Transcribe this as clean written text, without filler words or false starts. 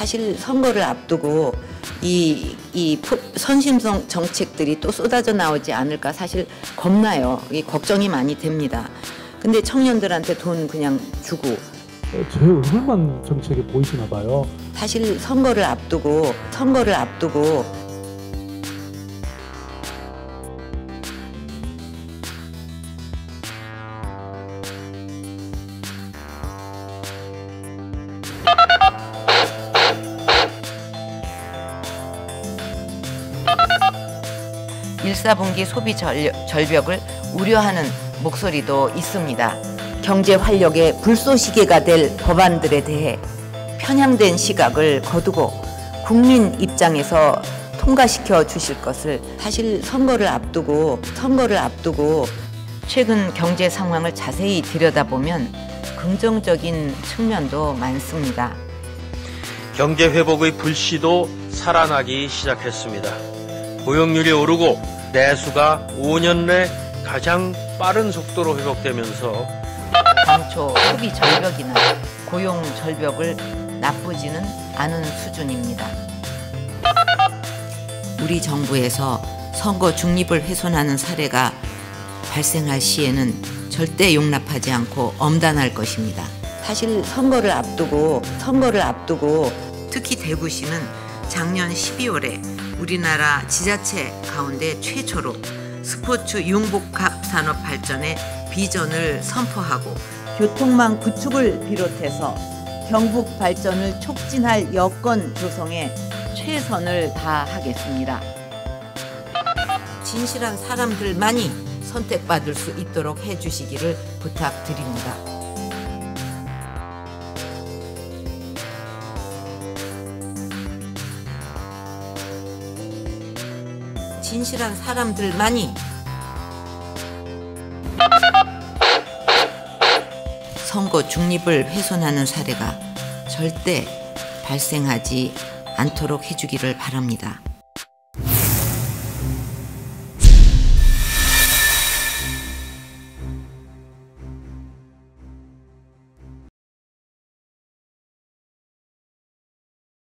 사실 선거를 앞두고 이 선심성 정책들이 또 쏟아져 나오지 않을까 사실 겁나요. 이 걱정이 많이 됩니다. 근데 청년들한테 돈 그냥 주고 제 얼굴만 정책에 보이시나 봐요. 사실 선거를 앞두고 (1·4분기) 소비 절벽을 우려하는 목소리도 있습니다. 경제 활력의 불쏘시개가 될 법안들에 대해 편향된 시각을 거두고 국민 입장에서 통과시켜 주실 것을 사실 선거를 앞두고 최근 경제 상황을 자세히 들여다보면 긍정적인 측면도 많습니다. 경제 회복의 불씨도 살아나기 시작했습니다. 고용률이 오르고 내수가 5년 내 가장 빠른 속도로 회복되면서 당초 소비 절벽이나 고용 절벽을 나쁘지는 않은 수준입니다. 우리 정부에서 선거 중립을 훼손하는 사례가 발생할 시에는 절대 용납하지 않고 엄단할 것입니다. 사실 선거를 앞두고 특히 대구시는 작년 12월에 우리나라 지자체 가운데 최초로 스포츠 융복합 산업 발전의 비전을 선포하고 교통망 구축을 비롯해서 경북 발전을 촉진할 여건 조성에 최선을 다하겠습니다. 진실한 사람들만이 선택받을 수 있도록 해주시기를 부탁드립니다. 진실한 사람들만이 선거 중립을 훼손하는 사례가 절대 발생하지 않도록 해주기를 바랍니다.